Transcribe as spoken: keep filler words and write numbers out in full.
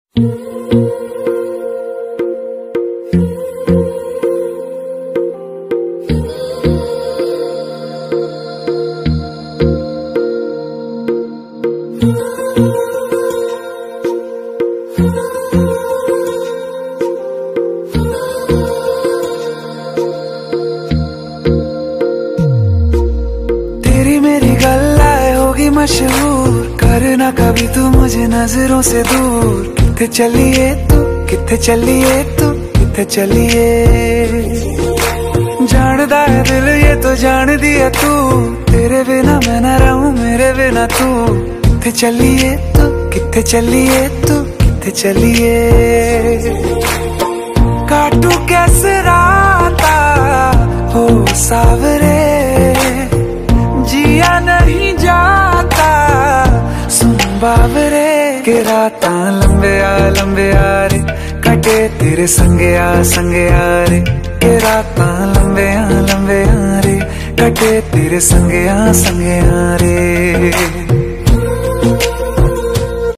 तेरी मेरी गल्लाए होगी मशहूर, करना कभी तू मुझे नजरों से दूर। किथे चलिए तू, किथे चलिए तू, किथे चलिए। जानदा है दिल ये तो जान दिया तू, तेरे बिना मैं न रहूं मेरे बिना तू। किथे चलिए तू, किथे चलिए तू, किथे चलिए। काटू कैसे राता हो सावरे, जिया नहीं जाता सुन बावरे। के राता लंबे आ लंबे आ रे, कटे तेरे संगे आ संगे आ रे। के राता लंबे आ लंबे आ रे, कटे तेरे संगे आ संगे आ रे।